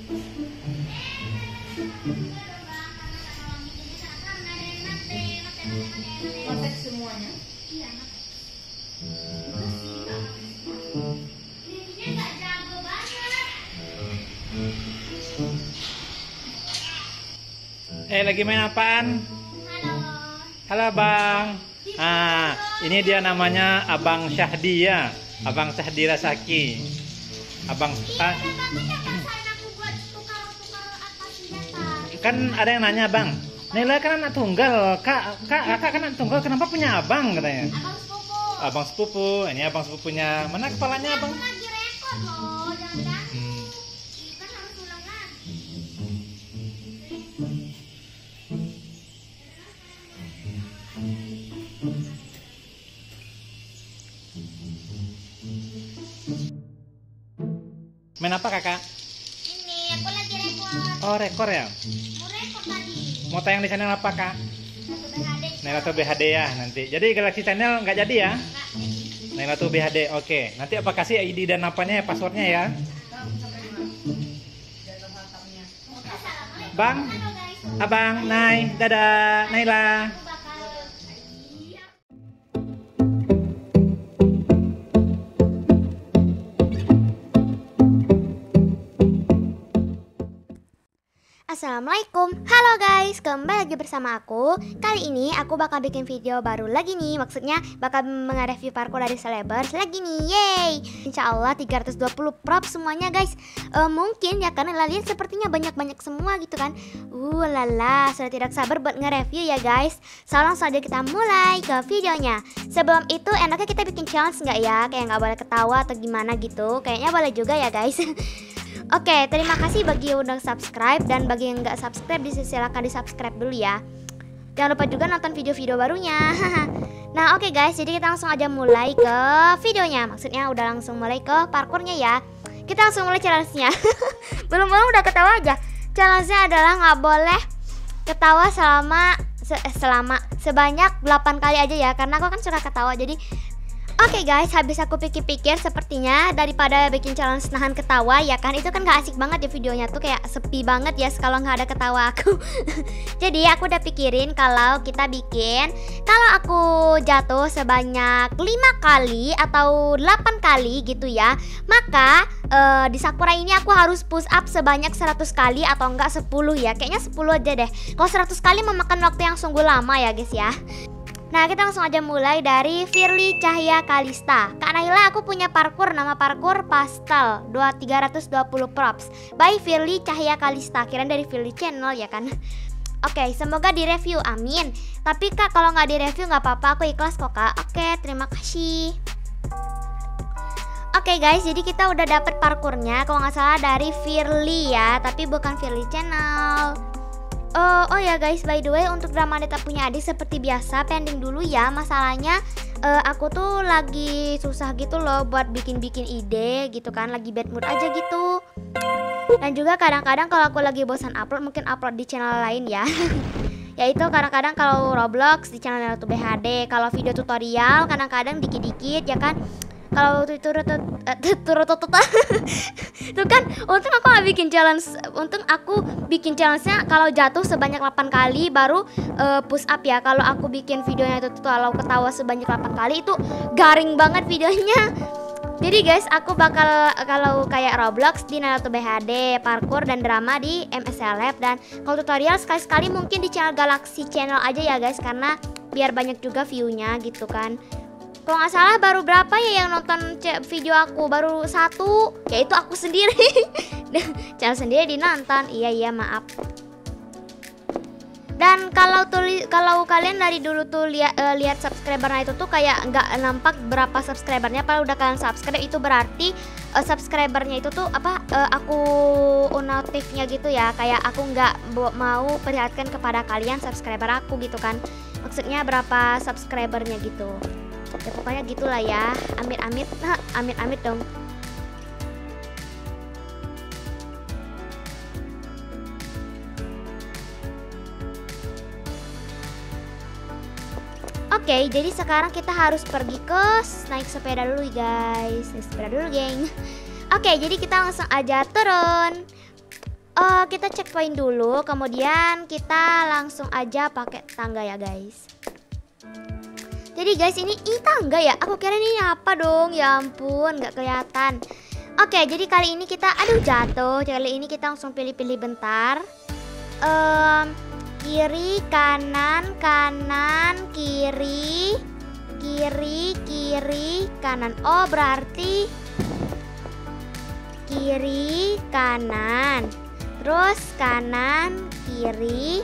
Konsep semuanya. Lagi main apaan? Halo. Halo Bang. Ini dia namanya Abang Syahdi ya. Abang Syahdi Rasaki. Abang kan ada yang nanya Bang. Nela kan anak tunggal, kakak kan anak tunggal, kenapa punya abang katanya? Abang sepupu. Abang sepupu, ini abang sepupunya. Mana kepalanya Abang? Lagi rekod loh, jangan ganggu. Kan harus ulang lagi. Main apa kakak? Ini aku lagi rekod. Oh rekor ya? Mau rekod tadi. Mau tayang di channel apa kak? Satu BHD. Nailatul BHD ya nanti. Jadi Galaxy Channel nggak jadi ya? Nailatul BHD, oke. Nanti apa kasih ID dan apanya ya, passwordnya ya? Bang, abang, Nay, dadah, Naila. Assalamualaikum, halo guys, kembali lagi bersama aku. Kali ini aku bakal bikin video baru lagi nih. Maksudnya bakal nge-review parkour dari Celebers lagi nih, yeay. Insya Allah 320 prop semuanya guys. Mungkin ya karena lihat sepertinya banyak-banyak semua gitu kan. Lala, sudah tidak sabar buat nge-review ya guys. So langsung aja kita mulai ke videonya. Sebelum itu enaknya kita bikin challenge nggak ya? Kayak nggak boleh ketawa atau gimana gitu. Kayaknya boleh juga ya guys. Oke, terima kasih bagi yang udah subscribe dan bagi yang nggak subscribe silakan di subscribe dulu ya. Jangan lupa juga nonton video-video barunya. Nah oke guys, jadi kita langsung aja mulai ke videonya. Maksudnya udah langsung mulai ke parkurnya ya. Kita langsung mulai challenge-nya. Belum udah ketawa aja. Challenge-nya adalah nggak boleh ketawa selama sebanyak 8 kali aja ya. Karena aku kan suka ketawa jadi. Oke guys, habis aku pikir-pikir sepertinya daripada bikin challenge nahan ketawa ya kan, itu kan gak asik banget ya videonya tuh, kayak sepi banget ya kalau nggak ada ketawa aku. Jadi aku udah pikirin kalau kita bikin, kalau aku jatuh sebanyak 5 kali atau 8 kali gitu ya, maka di Sakura ini aku harus push up sebanyak 100 kali atau enggak 10 ya. Kayaknya 10 aja deh. Kalau 100 kali memakan waktu yang sungguh lama ya guys ya. Nah kita langsung aja mulai dari Firly Cahya Kalista. Kak Naila, aku punya parkour, nama parkour Pastel 320 props by Firly Cahya Kalista. Kirain dari Firly Channel ya kan. Oke, semoga direview, amin. Tapi kak kalau nggak direview nggak apa-apa, aku ikhlas kok kak. Oke, terima kasih. Oke guys, jadi kita udah dapet parkournya kalau nggak salah dari Firly ya, tapi bukan Firly Channel. Oh ya guys, by the way untuk drama Deta punya adik seperti biasa pending dulu ya. Masalahnya aku tuh lagi susah gitu loh buat bikin-bikin ide gitu kan. Lagi bad mood aja gitu. Dan juga kadang-kadang kalau aku lagi bosan upload, mungkin upload di channel lain ya. Yaitu kadang-kadang kalau Roblox di channel Nailatul BHD. Kalau video tutorial kadang-kadang dikit-dikit ya kan. Kalau itu kan untung aku gak bikin challenge. Untung aku bikin challenge-nya kalau jatuh sebanyak 8 kali baru push up ya. Kalau aku bikin videonya itu kalau ketawa sebanyak 8 kali itu garing banget videonya. Jadi guys, aku bakal kalau kayak Roblox di Nailatul BHD, parkour dan drama di MS Celeb, dan kalau tutorial sekali-sekali mungkin di channel Galaxy Channel aja ya guys, karena biar banyak juga view-nya gitu kan. Kalau nggak salah baru berapa ya yang nonton video aku, baru 1, yaitu aku sendiri. Channel sendiri dinonton. Iya maaf. Dan kalau kalian dari dulu tuh lihat subscribernya itu tuh kayak nggak nampak berapa subscribernya. Padahal udah kalian subscribe, itu berarti subscribernya itu tuh aku notifnya gitu ya. Kayak aku nggak mau perlihatkan kepada kalian subscriber aku gitu kan. Maksudnya berapa subscribernya gitu. Ya pokoknya gitulah ya. Amit-amit, amit-amit dong. Oke, jadi sekarang kita harus pergi ke naik sepeda dulu guys. Naik sepeda dulu geng. Oke, jadi kita langsung aja turun. Kita checkpoint dulu, kemudian kita langsung aja pakai tangga ya guys. Jadi guys, ini tangga ya? Aku kira ini apa dong? Ya ampun, nggak kelihatan. Oke, jadi kali ini kita, aduh jatuh. Kali ini kita langsung pilih-pilih bentar. Kiri, kanan, kanan, kiri, kiri, kiri, kanan. Oh, berarti kiri, kanan. Terus kanan, kiri.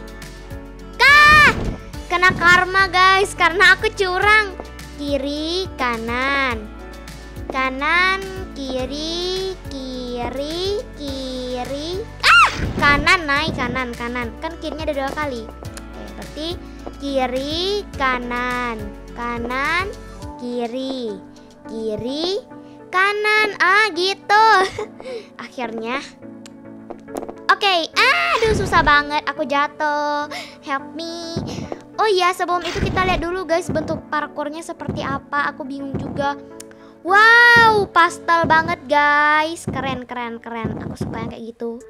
Kena karma guys, karena aku curang. Kiri, kanan. Kanan, kiri, kiri, kiri. Kanan, naik, kanan, kanan. Kan kirinya ada 2 kali. Oke, berarti kiri, kanan. Kanan, kiri. Kiri, kanan. Gitu. Akhirnya. Oke, aduh susah banget, aku jatuh. Help me. Oh iya, sebelum itu kita lihat dulu guys bentuk parkurnya seperti apa. Aku bingung juga. Wow, pastel banget guys. Keren, keren, keren. Aku suka yang kayak gitu.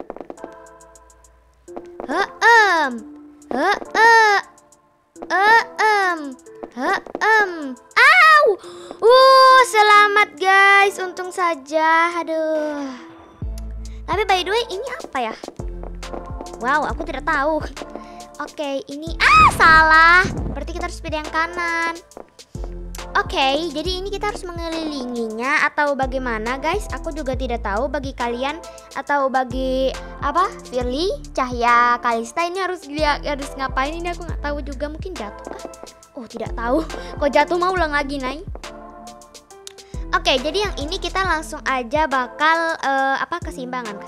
Selamat guys. Untung saja. Aduh. Tapi by the way, ini apa ya? Wow, aku tidak tahu. Oke, ini salah. Berarti kita harus pilih yang kanan. Oke, jadi ini kita harus mengelilinginya atau bagaimana guys? Aku juga tidak tahu. Bagi kalian atau bagi Firly, Cahya, Kalista ini harus ngapain? Ini aku nggak tahu juga. Mungkin jatuh kah? Oh, tidak tahu. Kok jatuh mau ulang lagi, Nay? Oke, jadi yang ini kita langsung aja bakal keseimbangan.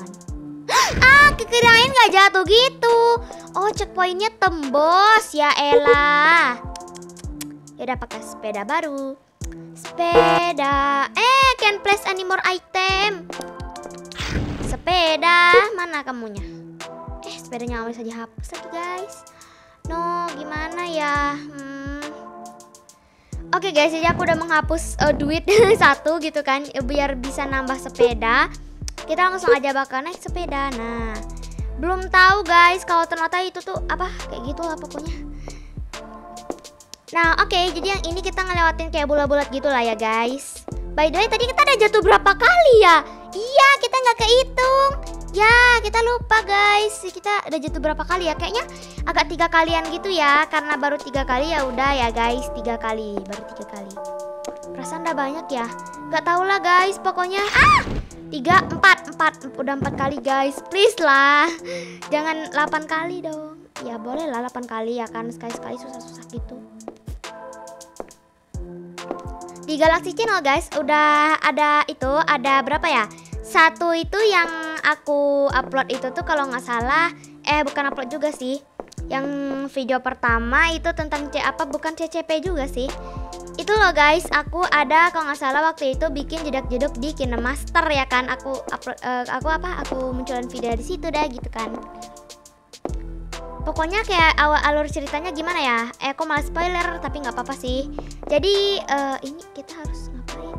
Kirain nggak jatuh gitu. Oh, checkpointnya tembus ya elah. Ya udah pakai sepeda baru. Sepeda. Can place any more item. Sepeda, mana kamunya? Sepedanya nggak bisa dihapus lagi guys. No, gimana ya? Oke guys, jadi aku udah menghapus duit 1 gitu kan, biar bisa nambah sepeda. Kita langsung aja bakal naik sepeda. Nah, belum tahu guys kalau ternyata itu tuh kayak gitu lah pokoknya. Nah, oke, jadi yang ini kita ngelewatin kayak bulat-bulat gitu lah ya guys. By the way, tadi kita udah jatuh berapa kali ya? Iya, kita nggak kehitung. Ya, kita lupa guys. Kita udah jatuh berapa kali ya? Kayaknya agak 3 kalian gitu ya. Karena baru 3 kali ya udah ya guys, 3 kali, baru 3 kali. Perasaan udah banyak ya? Gak tau lah guys, pokoknya 3, 4 udah 4 kali guys. Please lah, jangan 8 kali dong. Ya boleh lah 8 kali ya kan, sekali-sekali susah-susah gitu. Di Galaxy Channel guys udah ada berapa ya? 1 itu yang aku upload itu tuh kalau nggak salah, bukan upload juga sih. Yang video pertama itu tentang bukan CCP juga sih. Itu loh guys, aku ada kalau nggak salah waktu itu bikin jedak-jeduk di KineMaster ya kan. Aku upload, aku munculin video di situ dah gitu kan. Pokoknya kayak alur ceritanya gimana ya? Aku malah spoiler tapi nggak apa-apa sih. Jadi ini kita harus ngapain?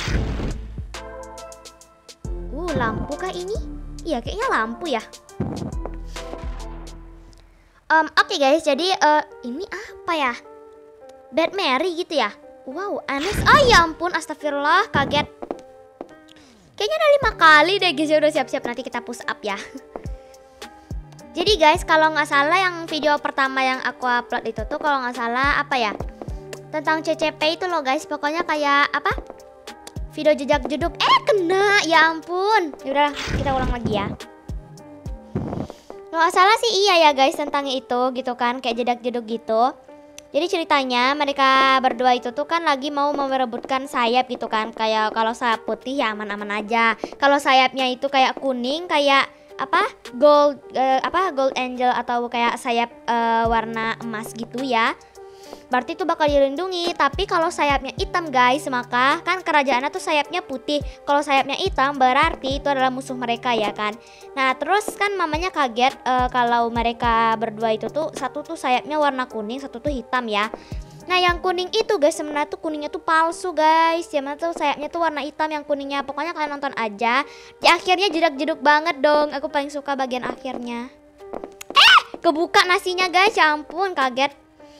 Lampu kah ini? Iya kayaknya lampu ya. Oke guys, jadi ini apa ya? Bad Mary gitu ya. Wow, aneh. Oh ya ampun, astagfirullah, kaget. Kayaknya ada 5 kali deh guys. Udah siap-siap, nanti kita push up ya. Jadi guys, kalau nggak salah yang video pertama yang aku upload itu tuh kalau nggak salah tentang CCP itu loh guys. Pokoknya kayak video jejak-jeduk. Kena, ya ampun. Yaudah, kita ulang lagi ya. Kalau nggak salah sih iya ya guys tentang itu gitu kan, kayak jedak-jeduk gitu. Jadi ceritanya mereka berdua itu tuh kan lagi mau merebutkan sayap gitu kan. Kayak kalau sayap putih ya aman-aman aja. Kalau sayapnya itu kayak kuning, kayak gold gold angel atau kayak sayap warna emas gitu ya. Berarti itu bakal dilindungi. Tapi kalau sayapnya hitam guys, maka kan kerajaannya tuh sayapnya putih. Kalau sayapnya hitam berarti itu adalah musuh mereka ya kan. Nah terus kan mamanya kaget kalau mereka berdua itu tuh, satu tuh sayapnya warna kuning, satu tuh hitam ya. Nah yang kuning itu guys, sebenarnya tuh kuningnya tuh palsu guys. Yang tuh sayapnya tuh warna hitam yang kuningnya. Pokoknya kalian nonton aja. Di akhirnya jedak-jeduk banget dong. Aku paling suka bagian akhirnya. Kebuka nasinya guys, ya ampun kaget.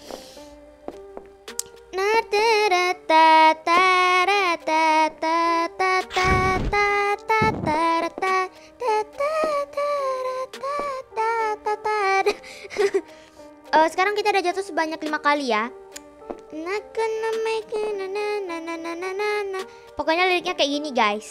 Sekarang kita udah jatuh sebanyak 5 kali ya. Pokoknya liriknya kayak gini guys.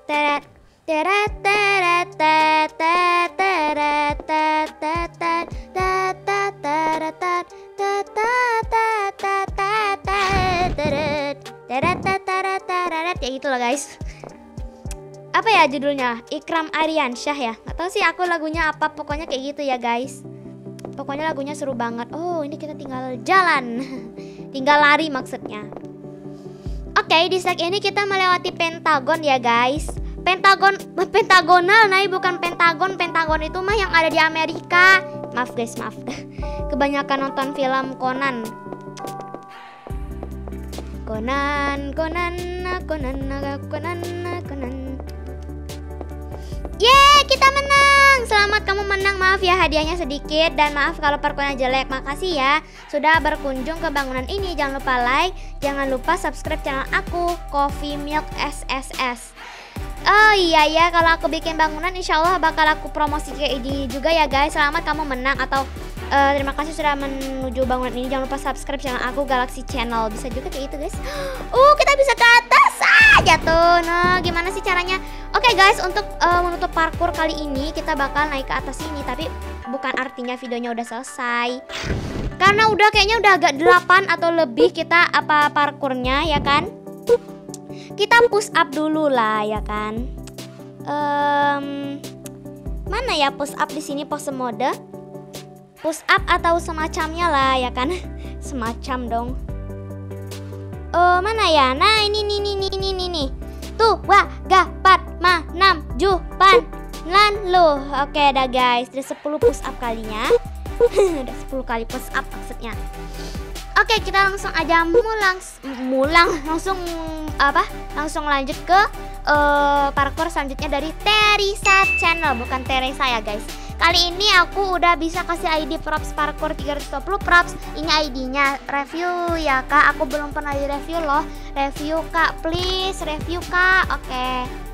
Ya gitu loh guys. Apa ya judulnya? Ikram Aryansyah ya. Nggak tahu sih aku lagunya apa. Pokoknya kayak gitu ya guys. Pokoknya lagunya seru banget. Oh ini kita tinggal jalan. Tinggal lari maksudnya. Oke, di set ini kita melewati Pentagon ya guys. Pentagonal, nah bukan Pentagon. Pentagon itu mah yang ada di Amerika. Maaf guys, maaf. Kebanyakan nonton film Conan. Yeay, kita menang. Selamat kamu menang. Maaf ya hadiahnya sedikit. Dan maaf kalau parkurnya jelek. Makasih ya sudah berkunjung ke bangunan ini. Jangan lupa like. Jangan lupa subscribe channel aku, Coffee Milk SSS. Oh iya ya, kalau aku bikin bangunan insya Allah bakal aku promosi kayak ini juga ya guys. Selamat kamu menang. Atau terima kasih sudah menuju bangunan ini. Jangan lupa subscribe channel aku, Galaxy Channel. Bisa juga kayak itu guys. Kita bisa ke atas jatuh. Nah gimana sih caranya? Oke guys, untuk menutup parkur kali ini kita bakal naik ke atas ini. Tapi bukan artinya videonya udah selesai, karena kayaknya udah agak 8 atau lebih kita parkurnya ya kan. Kita push up dulu lah ya kan. Mana ya push up di sini pose mode? Push up atau semacamnya lah ya kan. Semacam dong. Mana ya? Nah ini nih. Tuh, wah, ga, pat, ma, 6, ju, pan, lan, lu. Oke dah guys, udah 10 push up kalinya. Udah 10 kali push up maksudnya. Oke, kita langsung aja langsung lanjut ke parkour selanjutnya dari Teresa Channel, bukan Teresa ya guys. Kali ini aku udah bisa kasih ID props parkour 320 props. Ini ID-nya, review ya kak. Aku belum pernah di review loh. Review kak, please review kak. Oke.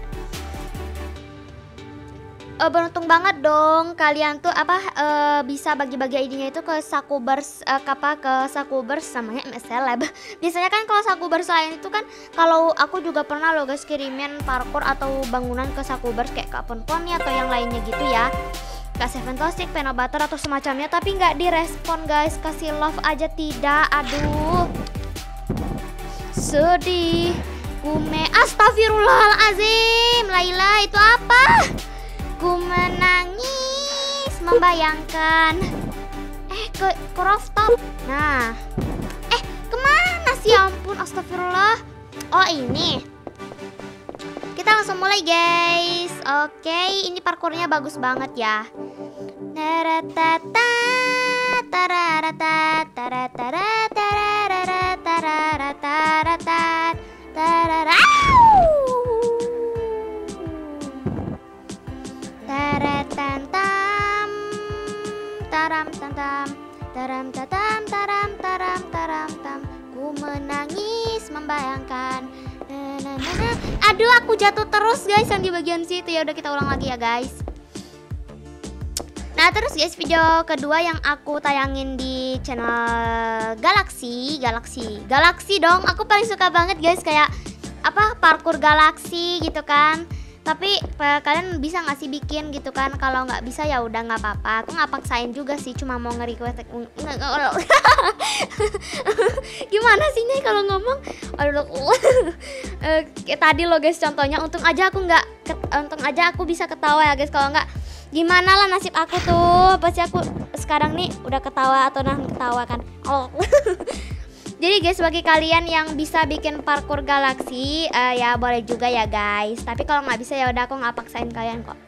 Beruntung banget dong kalian tuh bisa bagi-bagi ID-nya itu ke Sakubers, ke Sakubers namanya MS Celeb. Biasanya kan kalau Sakubers lain itu kan, kalau aku juga pernah loh guys kirimin parkour atau bangunan ke Sakubers kayak Kapon Pony atau yang lainnya gitu ya. Kak Seven Toxic, Penobutter atau semacamnya, tapi nggak direspon guys. Kasih love aja tidak. Aduh, sedih. Kume, astagfirullahalazim. Laila itu apa? Ku menangis membayangkan. Ke rooftop. Nah, kemana sih? Ampun, astagfirullah. Oh ini. Kita langsung mulai guys. Oke, ini parkurnya bagus banget ya. Ku menangis membayangkan. Aduh, aku jatuh terus guys yang di bagian situ. Ya udah, kita ulang lagi ya guys. Nah terus guys, video kedua yang aku tayangin di channel Galaxy dong. Aku paling suka banget guys kayak parkour Galaxy gitu kan. Tapi kalian bisa nggak sih bikin gitu kan? Kalau nggak bisa ya udah nggak apa-apa. Aku nggak paksain juga sih, cuma mau nge-request. Gimana sih nih kalau ngomong? Kayak tadi lo guys contohnya. Untung aja aku bisa ketawa ya guys. Kalau nggak gimana lah nasib aku tuh. Pasti aku sekarang nih udah ketawa atau nahan ketawa kan. Jadi guys, bagi kalian yang bisa bikin parkour Galaxy, ya boleh juga ya guys. Tapi kalau nggak bisa ya udah, aku nggak paksain kalian kok.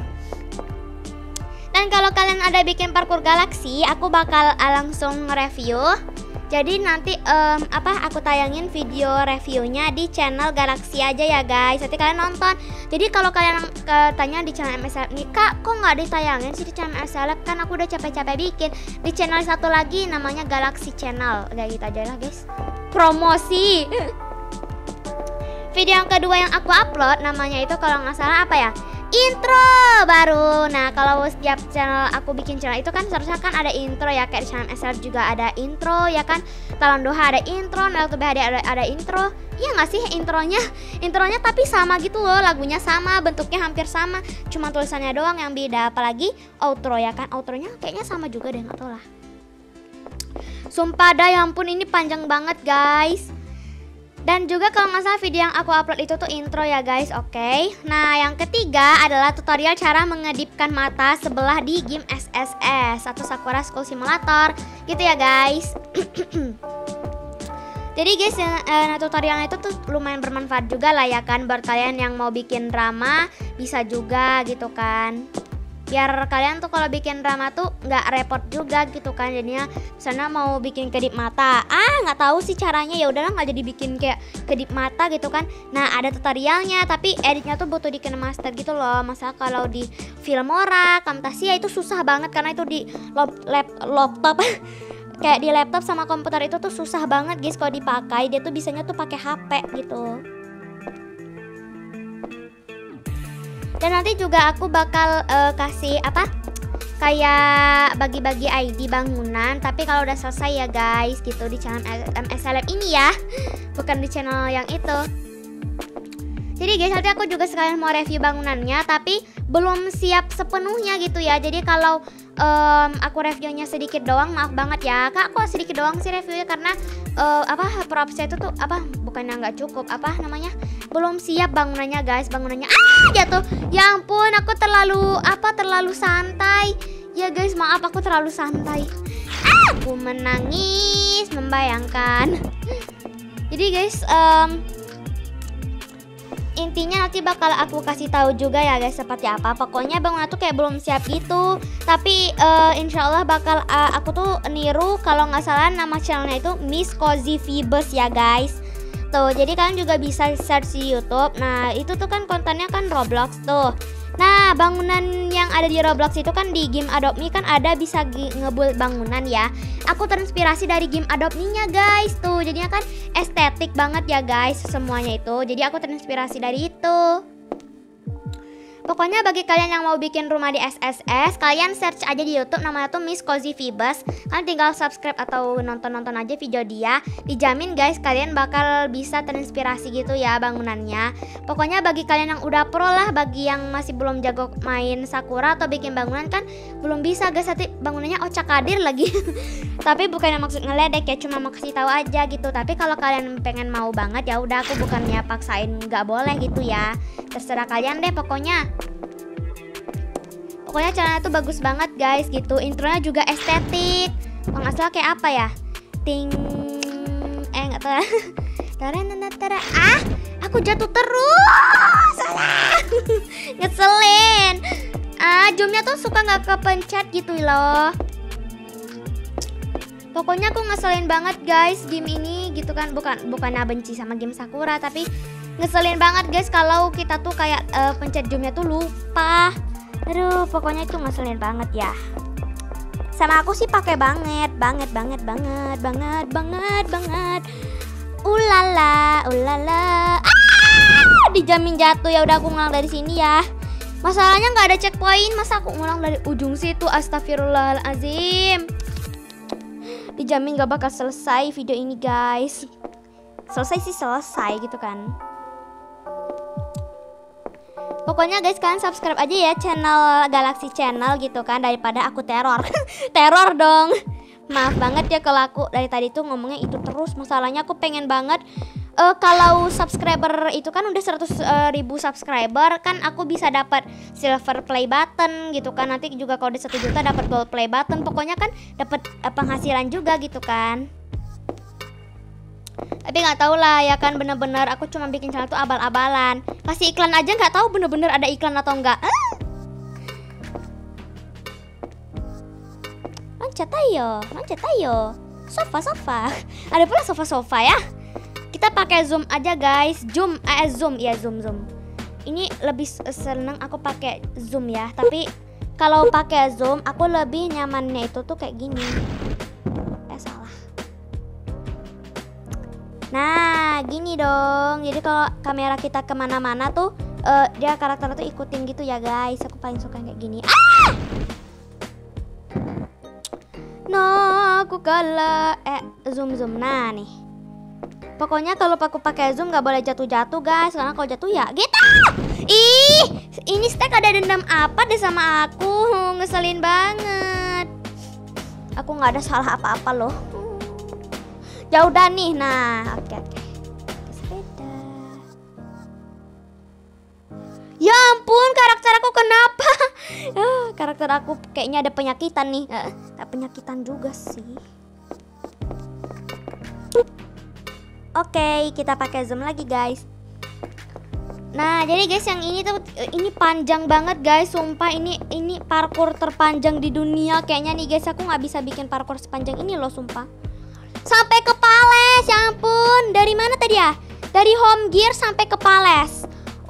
Dan kalau kalian ada bikin parkour Galaxy, aku bakal langsung nge-review. Jadi nanti aku tayangin video reviewnya di channel Galaxy aja ya guys. Nanti kalian nonton. Jadi kalau kalian tanya di channel MS Celeb nih, Kak, kok nggak ditayangin sih di channel MS Celeb? Kan aku udah capek-capek bikin di channel satu lagi namanya Galaxy Channel. Udah gitu aja lah guys. Promosi. Video yang kedua yang aku upload namanya itu kalau nggak salah apa ya? Intro baru. Nah, kalau setiap channel aku bikin channel itu kan seharusnya kan ada intro ya, kayak di channel SLF juga ada intro ya kan. Talon Doha ada intro, Naruto BHD ada intro. Iya nggak sih intronya? Intronya tapi sama gitu loh, lagunya sama, bentuknya hampir sama, cuma tulisannya doang yang beda. Apalagi outro ya kan, outronya kayaknya sama juga deh, nggak tahu lah. Sumpah dah, ya ampun ini panjang banget guys. Dan juga kalau nggak salah video yang aku upload itu tuh intro ya guys, oke. Nah yang ketiga adalah tutorial cara mengedipkan mata sebelah di game SSS atau Sakura School Simulator gitu ya guys. Jadi guys, tutorialnya itu tuh lumayan bermanfaat juga lah ya kan, buat kalian yang mau bikin drama bisa juga gitu kan. Biar kalian tuh kalau bikin drama tuh nggak repot juga gitu kan. Jadinya misalnya mau bikin kedip mata, nggak tahu sih caranya, ya udahlah nggak jadi bikin kayak kedip mata gitu kan. Nah ada tutorialnya, tapi editnya tuh butuh di KineMaster gitu loh. Masa kalau di Filmora, Camtasia itu susah banget karena itu di laptop kayak di laptop sama komputer itu tuh susah banget guys kalau dipakai. Dia tuh bisanya tuh pakai HP gitu. Dan nanti juga aku bakal kasih kayak bagi-bagi ID bangunan, tapi kalau udah selesai ya guys gitu di channel MS Celeb ini ya, bukan di channel yang itu. Jadi guys, nanti aku juga sekalian mau review bangunannya, tapi belum siap sepenuhnya gitu ya. Jadi kalau aku reviewnya sedikit doang, maaf banget ya Kak, kok sedikit doang sih reviewnya, karena propsnya itu tuh bukannya nggak cukup, belum siap bangunannya guys. Bangunannya jatuh, ya ampun aku terlalu santai ya guys, maaf aku terlalu santai. Aku menangis membayangkan. Jadi guys, intinya nanti bakal aku kasih tahu juga ya guys seperti apa. Pokoknya bangunan tuh kayak belum siap gitu, tapi insya Allah bakal aku tuh niru, kalau nggak salah nama channelnya itu Miss Cozy Phoebus ya guys. Tuh, jadi kalian juga bisa search di YouTube. Nah itu tuh kan kontennya kan Roblox tuh. Nah bangunan yang ada di Roblox itu kan di game Adopt Me kan ada bisa ngebuild bangunan ya. Aku terinspirasi dari game Adopt Me-nya guys. Tuh jadinya kan estetik banget ya guys semuanya itu. Jadi aku terinspirasi dari itu. Pokoknya bagi kalian yang mau bikin rumah di SSS, kalian search aja di YouTube namanya tuh Miss Cozy Phoebus. Kalian tinggal subscribe atau nonton-nonton aja video dia. Dijamin guys kalian bakal bisa terinspirasi gitu ya bangunannya. Pokoknya bagi kalian yang udah pro lah, bagi yang masih belum jago main Sakura atau bikin bangunan kan belum bisa guys, nanti bangunannya ocak-adir lagi. Tapi bukannya maksud ngeledek ya, cuma mau kasih tahu aja gitu. Tapi kalau kalian pengen mau banget ya udah, aku bukannya paksain nggak boleh gitu ya. Terserah kalian deh pokoknya. Pokoknya channelnya tuh bagus banget guys gitu. Intronya juga estetik. Kalau nggak salah kayak apa ya? Nggak tahu. Aku jatuh terus. Salah. Ngeselin. Zoomnya tuh suka nggak kepencet gitu loh. Pokoknya aku ngeselin banget guys game ini gitu kan. Bukannya benci sama game Sakura, tapi ngeselin banget guys kalau kita tuh kayak pencet zoomnya tuh lupa. Aduh, pokoknya itu ngeselin banget ya. Sama aku sih pakai banget. Ulala. Dijamin jatuh ya udah, aku ngulang dari sini ya. Masalahnya nggak ada checkpoint, masa aku ngulang dari ujung situ? Astagfirullahalazim. Dijamin gak bakal selesai video ini guys. Selesai sih selesai gitu kan. Pokoknya guys kalian subscribe aja ya channel Galaxy Channel gitu kan, daripada aku teror. Teror dong. Maaf banget ya kalau aku dari tadi tuh ngomongnya itu terus. Masalahnya aku pengen banget kalau subscriber itu kan udah 100.000 subscriber kan aku bisa dapat silver play button gitu kan. Nanti juga kalau udah 1 juta dapat gold play button. Pokoknya kan dapat penghasilan juga gitu kan. Tapi nggak tahu lah ya kan, bener-bener aku cuma bikin channel tuh abal-abalan. Kasih iklan aja nggak tahu bener-bener ada iklan atau enggak. Loncat ayo. sofa. Ada pula sofa ya. Kita pakai zoom aja guys. Zoom. Ini lebih seneng aku pakai zoom ya. Tapi kalau pakai zoom aku lebih nyamannya itu tuh kayak gini. Salah. Nah gini dong. Jadi kalau kamera kita kemana-mana tuh dia karakter tuh ikutin gitu ya guys. Aku paling suka kayak gini. Nah aku kalah. Zoom. Nah nih. Pokoknya kalau aku pakai zoom nggak boleh jatuh guys. Karena kalau jatuh ya gitu. Ih, ini Stack ada dendam apa deh sama aku. Ngeselin banget. Aku nggak ada salah apa-apa loh. Ya udah nih. Nah oke. Sepeda. Ya ampun, karakter aku kenapa? Karakter aku kayaknya ada penyakitan nih. Penyakitan juga sih. Oke, kita pakai zoom lagi guys. Nah, jadi guys yang ini tuh ini panjang banget guys. Sumpah ini parkour terpanjang di dunia kayaknya nih guys. Aku nggak bisa bikin parkour sepanjang ini loh sumpah. Sampai ke Palace, ya ampun. Dari mana tadi ya? Dari Home Gear sampai ke Palace.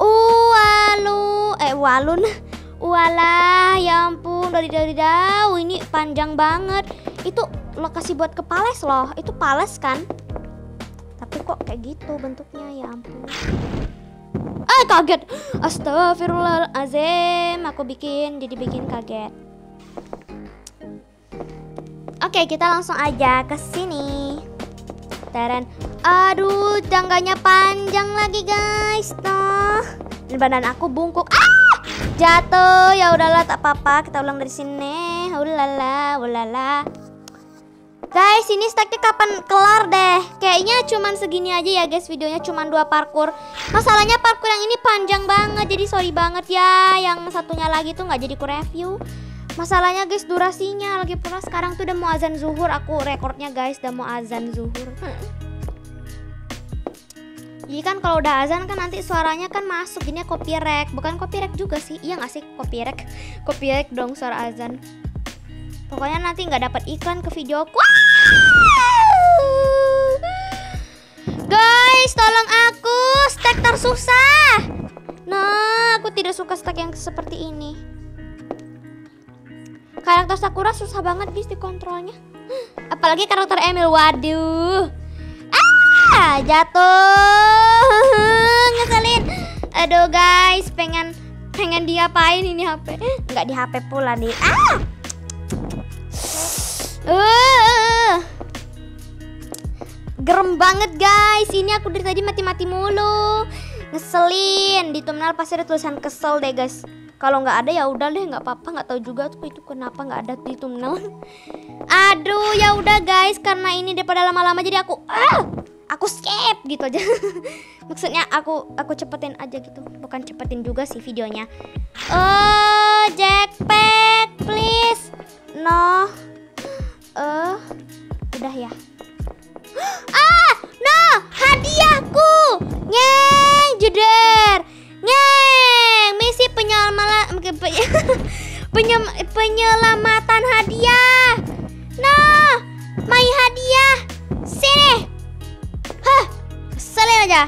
Walun. Walah, ya ampun, dari jauh ini panjang banget. Itu lokasi buat ke Palace loh. Itu Palace kan? Tapi kok kayak gitu bentuknya, ya ampun. Kaget. Astagfirullahaladzim. Aku jadi bikin kaget. Oke, kita langsung aja ke sini. Teren. Aduh, tangganya panjang lagi guys. Nah, dan badan aku bungkuk. Jatuh. Ya udahlah, tak apa-apa. Kita ulang dari sini. Ulala. Guys, ini Stacknya kapan kelar deh? Kayaknya cuman segini aja ya guys videonya, cuman 2 parkour. Masalahnya parkour yang ini panjang banget, jadi sorry banget ya. Yang satunya lagi tuh nggak jadi ku review. Masalahnya guys durasinya, lagi pula sekarang tuh udah mau azan zuhur. Aku rekornya guys udah mau azan zuhur. Jadi kan kalau udah azan kan nanti suaranya kan masuk, jadinya copyright. Bukan copyright juga sih, iya nggak sih copyright? Copyright dong suara azan. Pokoknya nanti nggak dapat iklan ke videoku. Guys, tolong aku, Stack tersusah. Nah, aku tidak suka Stack yang seperti ini. Karakter Sakura susah banget guys dikontrolnya. Apalagi karakter Emil, waduh. Jatuh. Ngeselin. Aduh guys, pengen diapain ini HP? Nggak di HP pula nih. Gerem banget guys. Ini aku dari tadi mati-mati mulu. Ngeselin. Di thumbnail pasti ada tulisan kesel deh guys. Kalau nggak ada ya udah deh, nggak apa-apa. Nggak tahu juga tuh itu kenapa nggak ada di thumbnail. Aduh, ya udah guys, karena ini daripada lama-lama jadi aku skip gitu aja. Maksudnya aku cepetin aja gitu. Bukan cepetin juga sih videonya. Jackpack please. No. Udah ya. No, hadiahku. Ngeng, jeder. Ngeng, misi penyelamatan hadiah. No, my hadiah. Sini. Keselin aja.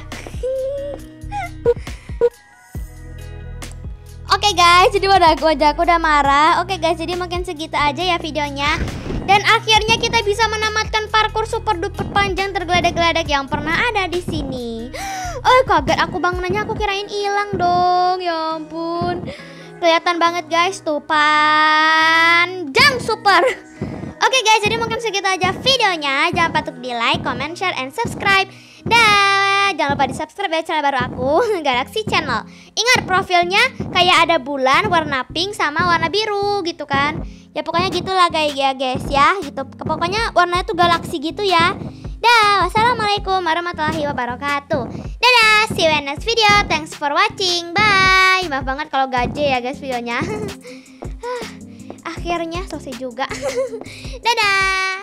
Oke guys, jadi wajahku udah marah. Oke guys, jadi mungkin segitu aja ya videonya. Dan akhirnya kita bisa menamatkan parkour super duper panjang tergeledak-geledak yang pernah ada di sini. Kaget aku bangunannya, aku kirain hilang dong. Ya ampun. Kelihatan banget guys tuh, panjang super. Oke guys, jadi mungkin segitu aja videonya. Jangan lupa untuk di like, comment, share, and subscribe. Dan jangan lupa di subscribe ya channel baru aku, Galaxy Channel. Ingat profilnya kayak ada bulan warna pink sama warna biru gitu kan. Ya pokoknya gitulah guys ya gitu. Pokoknya warnanya tuh galaksi gitu ya. Dah, wassalamualaikum warahmatullahi wabarakatuh. Dadah, see you in next video. Thanks for watching. Bye. Maaf banget kalau gaje ya guys videonya. Akhirnya selesai juga. Dadah.